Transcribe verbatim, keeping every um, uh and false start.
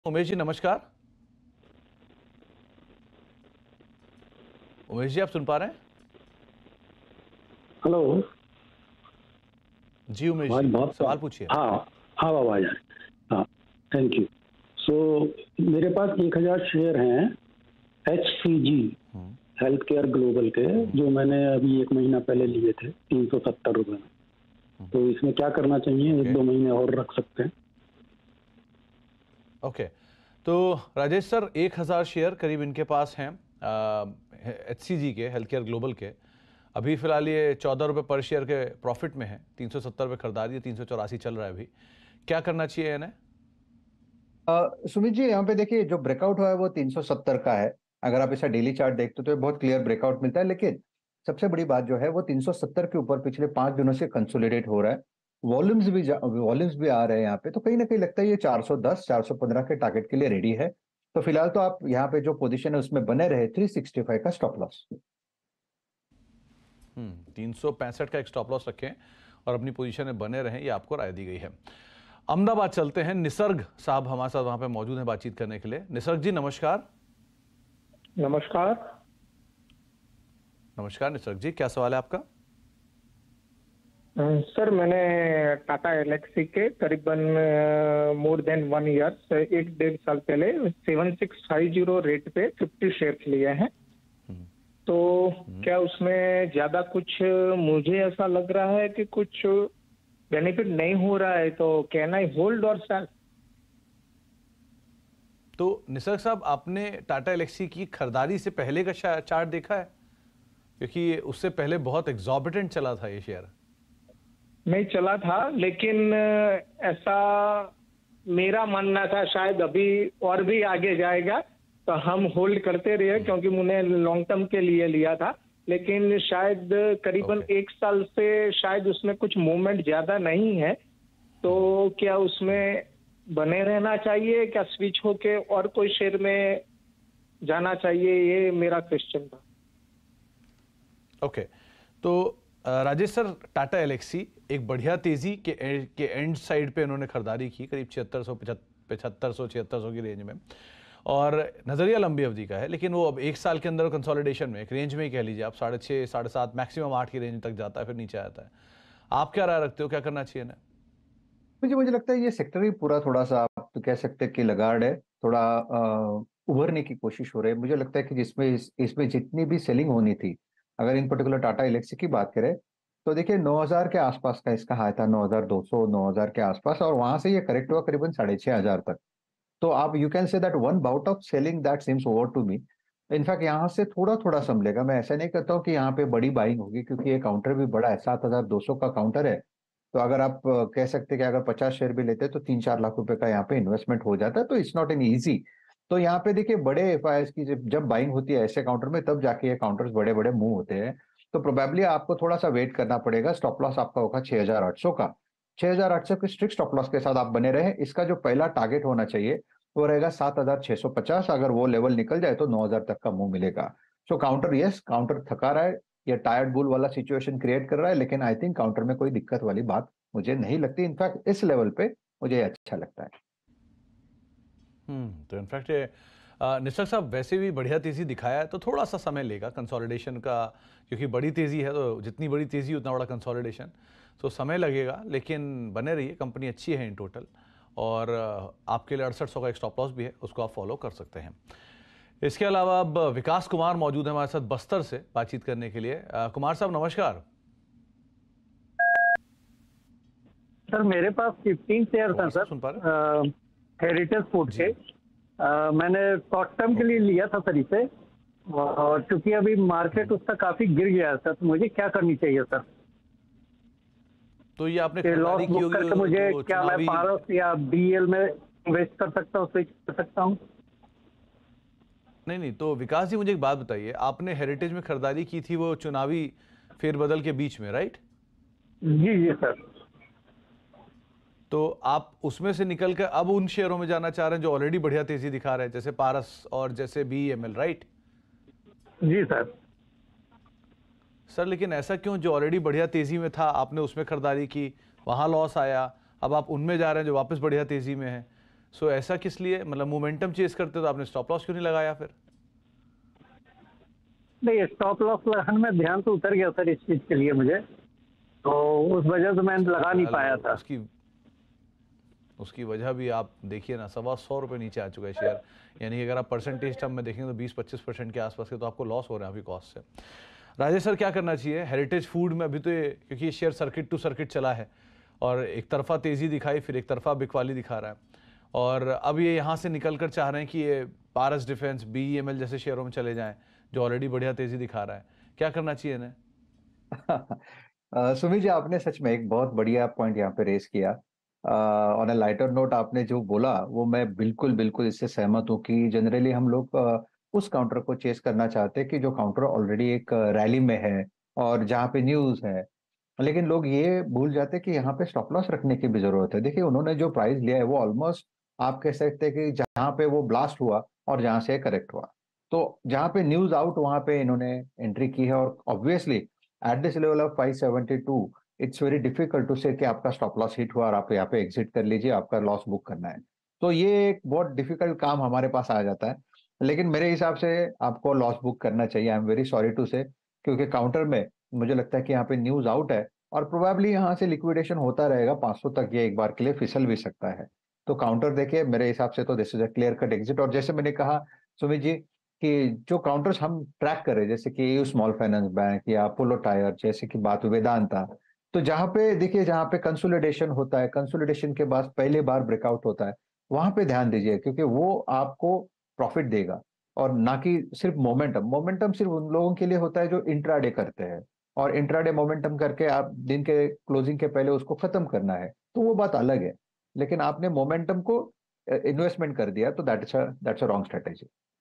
उमेश जी नमस्कार। उमेश जी आप सुन पा रहे हैं? हेलो। जी उमेश आवाज जी बहुत सवाल पूछिए। हाँ हाँ आवाज आ रही है। हाँ, थैंक यू। सो मेरे पास एक हजार शेयर हैं H C G hmm, health care global के, हम्म, जो मैंने अभी एक महीना पहले लिए थे तीन सौ सत्तर रुपए में। हम्म, तो इसमें क्या करना चाहिए? एक ओके दो महीने और रख सकते हैं? ओके। तो राजेश सर एक हज़ार शेयर करीब इनके पास हैं एच सी जी के हेल्थ केयर ग्लोबल के। अभी फिलहाल ये चौदह रुपये पर शेयर के प्रॉफिट में है। तीन सौ सत्तर रुपये खरीदारी है, तीन सौ चौरासी चल रहा है अभी। क्या करना चाहिए इन्हें? अ, सुमित जी, यहाँ पे देखिए जो ब्रेकआउट हुआ है वो तीन सौ सत्तर का है। अगर आप इसका डेली चार्ट देखते हो तो ये बहुत क्लियर ब्रेकआउट मिलता है, लेकिन सबसे बड़ी बात जो है वो तीन सौ सत्तर के ऊपर पिछले पांच दिनों से कंसोलिडेट हो रहा है। वॉल्यूम्स भी वॉल्यूम्स भी आ रहे हैं यहाँ पे, तो कहीं ना कहीं लगता है ये चार सौ दस चार सौ पंद्रह के टारगेट के लिए रेडी है। तो फिलहाल तो आप यहाँ पे जो पोजीशन है उसमें बने रहे, थ्री सिक्सटी फाइव का स्टॉप लॉस। हम्म तीन सौ पैंसठ का एक स्टॉप लॉस रखें और अपनी पोजीशन में बने रहें, ये आपको राय दी गई है। अहमदाबाद चलते हैं। निसर्ग साहब हमारे साथ वहां पे मौजूद हैं बातचीत करने के लिए। निसर्ग जी नमस्कार। नमस्कार। नमस्कार निसर्ग जी, क्या सवाल है आपका? अ, सर मैंने टाटा एलेक्सी के करीबन मोर देन वन ईयर एक डेढ़ साल पहले seven six five zero rate पे फिफ्टी शेयर लिए हैं। हम्म, तो हम्म। क्या उसमें ज्यादा कुछ, मुझे ऐसा लग रहा है कि कुछ बेनिफिट नहीं हो रहा है, तो can I hold or sell? तो निसर्ग साहब आपने टाटा एलेक्सी की खरीदारी से पहले का शा- चार्ट देखा है? क्योंकि उससे पहले बहुत एग्जॉर्बिटेंट चला था ये शेयर। नहीं चला था, लेकिन अ, ऐसा मेरा मानना था शायद अभी और भी आगे जाएगा, तो हम होल्ड करते रहे, क्योंकि मैंने लॉन्ग टर्म के लिए लिया था। लेकिन शायद करीबन ओके। एक साल से शायद उसमें कुछ मूवमेंट ज्यादा नहीं है, तो क्या उसमें बने रहना चाहिए, क्या स्विच होके और कोई शेयर में जाना चाहिए? ये मेरा क्वेश्चन था। ओके। तो अ, राजेश सर, टाटा एलेक्सी एक बढ़िया तेजी के ए, के एंड साइड पे इन्होंने खरीदारी की, करीब छिहत्तर सौ पचहत्तर सौ छिहत्तर सौ की रेंज में। और नजरिया लंबी अवधि का है, लेकिन वो अब एक साल के अंदर कंसोलिडेशन में एक रेंज में ही कह लीजिए आप, साढ़े छः साढ़े सात मैक्सिमम आठ की रेंज तक जाता है, फिर नीचे आता है। आप क्या राय रखते हो, क्या करना चाहिए ना? मुझे मुझे लगता है ये सेक्टर ही पूरा थोड़ा सा आप तो कह सकते हैं कि लगाड़ है, थोड़ा अ, उभरने की कोशिश हो रही है। मुझे लगता है कि जिसमें इस, इसमें जितनी भी सेलिंग होनी थी, अगर इन पर्टिकुलर टाटा एलेक्सी की बात करें, तो देखिए नौ हज़ार के आसपास का इसका हाई था, नौ हज़ार दो सौ नौ हज़ार के आसपास, और वहां से ये करेक्ट हुआ करीबन साढ़े छह हजार तक। तो आप you can say that one bout of selling that seems over to me. In fact यहाँ से थोड़ा थोड़ा संभलेगा। मैं ऐसा नहीं कहता हूँ कि यहाँ पे बड़ी बाइंग होगी, क्योंकि ये काउंटर भी बड़ा है, सात हजार दो सौ का काउंटर है। तो अगर आप अ, कह सकते हैं कि अगर पचास शेयर भी लेते हैं तो तीन चार लाख रुपए का यहाँ पे इन्वेस्टमेंट हो जाता है, तो इट्स नॉट एन ईजी। तो यहाँ पे देखिए बड़े एफ आई एस की जब जब बाइंग होती है ऐसे काउंटर में, तब जाके ये काउंटर्स बड़े बड़े मूव होते हैं। तो प्रोबेबली आपको थोड़ा सा वेट करना पड़ेगा। स्टॉप लॉस आपका होगा छह हजार आठ सौ का। छह हजार आठ सौ के स्ट्रिक्ट स्टॉप लॉस के साथ आप बने रहे। इसका जो पहला टारगेट होना चाहिए वो रहेगा सात हजार छह सौ पचास। अगर वो लेवल निकल जाए तो नौ हजार तक का मूव मिलेगा। सो काउंटर, यस काउंटर थका रहा है, ये टायर्ड बुल वाला सिचुएशन क्रिएट कर रहा है, लेकिन आई थिंक काउंटर में कोई दिक्कत वाली बात मुझे नहीं लगती। इनफैक्ट इस लेवल पे मुझे अच्छा लगता है। हम्म तो इनफैक्ट ये अ, निसर्ग साहब वैसे भी बढ़िया तेजी दिखाया है, तो थोड़ा सा समय लेगा कंसोलिडेशन का, क्योंकि बड़ी तेजी है, तो जितनी बड़ी तेजी उतना बड़ा कंसोलिडेशन, तो समय लगेगा। लेकिन बने रहिए, कंपनी अच्छी है इन टोटल। और अ, आपके लिए अड़सठ सौ का एक स्टॉप लॉस भी है, उसको आप फॉलो कर सकते हैं। इसके अलावा अब विकास कुमार मौजूद है हमारे साथ बस्तर से बातचीत करने के लिए। अ, कुमार साहब नमस्कार। सर मेरे पास फिफ्टीन शेयर हैं कुमार साहब सुन पा रहे सर, हेरिटेज फूड हैं? के। जी। अ, मैंने शॉर्ट टर्म के लिए ओके। लिया था सर इसे, और क्योंकि अभी मार्केट उसका काफी गिर गया है सर, तो मुझे क्या करनी चाहिए सर? तो ये आपने कि लॉस खरीदारी की बुक होगी करके मुझे जो क्या मैं चुनावी। पारस या बीएल में इन्वेस्ट कर सकता हूँ, स्विच कर सकता हूँ? नहीं नहीं, तो विकास जी मुझे एक बात बताइए, आपने हेरिटेज में खरीदारी की थी वो चुनावी फेरबदल के बीच में, राइट? जी जी सर। तो आप उसमें से निकल कर अब उन शेयरों में जाना चाह रहे हैं जो ऑलरेडी बढ़िया तेजी दिखा रहे हैं, जैसे पारस और जैसे बीईएमएल, राइट? जी सर। सर लेकिन ऐसा क्यों? जो ऑलरेडी बढ़िया तेजी में था आपने उसमें खरीदारी की, वहां लॉस आया, अब आप उनमें जा रहे हैं जो वापस बढ़िया तेजी में है। सो ऐसा किस लिए, मतलब मोमेंटम चेस करते तो आपने स्टॉप लॉस क्यों नहीं लगाया फिर? नहीं, स्टॉप लॉस लगाने में ध्यान तो उतर गया सर इस चीज के लिए मुझे, तो उस वजह से मैं लगा नहीं पाया था। उसकी उसकी वजह भी आप देखिए ना, सवा सौ रुपये नीचे आ चुका है शेयर, यानी कि अगर आप परसेंटेज टर्म में देखेंगे तो बीस पच्चीस परसेंट के आसपास के तो आपको लॉस हो रहा है अभी कॉस्ट से। राजेश सर, क्या करना चाहिए हेरिटेज फूड में? अभी तो ये, क्योंकि ये शेयर सर्किट टू सर्किट चला है और एक तरफा तेजी दिखाई, फिर एक तरफा बिकवाली दिखा रहा है, और अब ये यहाँ से निकल कर चाह रहे हैं कि ये Paras defence, B E M L जैसे शेयरों में चले जाएं जो ऑलरेडी बढ़िया तेजी दिखा रहा है। क्या करना चाहिए इन्हें? अ, सुमित जी, आपने सच में एक बहुत बढ़िया पॉइंट यहाँ पे रेस किया। ऑन अ लाइटर नोट आपने जो बोला वो मैं बिल्कुल बिल्कुल इससे सहमत हूँ कि जनरली हम लोग अ, उस काउंटर को चेस करना चाहते हैं कि जो काउंटर ऑलरेडी एक रैली में है और जहाँ पे न्यूज है। लेकिन लोग ये भूल जाते हैं कि यहाँ पे स्टॉप लॉस रखने की भी जरूरत है। देखिए, उन्होंने जो प्राइस लिया है वो ऑलमोस्ट आप कह सकते हैं कि जहाँ पे वो ब्लास्ट हुआ और जहाँ से करेक्ट हुआ, तो जहाँ पे न्यूज आउट वहां पे इन्होंने एंट्री की है। और obviously at this level of five seventy two it's very difficult to say कि आपका स्टॉप लॉस हिट हुआ और आप यहाँ पे एग्जिट कर लीजिए, आपका लॉस बुक करना है। तो ये एक बहुत डिफिकल्ट काम हमारे पास आ जाता है। लेकिन मेरे हिसाब से आपको लॉस बुक करना चाहिए, I am very sorry to say, क्योंकि काउंटर में मुझे लगता है कि यहाँ पे न्यूज आउट है और प्रोबेबली यहाँ से लिक्विडेशन होता रहेगा पाँच सौ तक, ये एक बार के लिए फिसल भी सकता है। तो काउंटर देखिए, मेरे हिसाब से तो this is a clear cut exit. और जैसे मैंने कहा सुमित जी कि जो काउंटर्स हम ट्रैक करें, जैसे कि यू स्मॉल फाइनेंस बैंक या अपोलो टायर, जैसे कि बात वेदांता, तो जहां पे देखिए जहां पे कंसोलिडेशन होता है, कंसोलिडेशन के बाद पहले बार ब्रेकआउट होता है, वहां पे ध्यान दीजिए, क्योंकि वो आपको प्रॉफिट देगा और ना कि सिर्फ मोमेंटम। मोमेंटम सिर्फ उन लोगों के लिए होता है जो इंट्राडे करते हैं, और इंट्राडे मोमेंटम करके आप दिन के क्लोजिंग के पहले उसको खत्म करना है, तो वो बात अलग है। लेकिन आपने मोमेंटम को इन्वेस्टमेंट कर दिया तो that's that's a wrong strategy.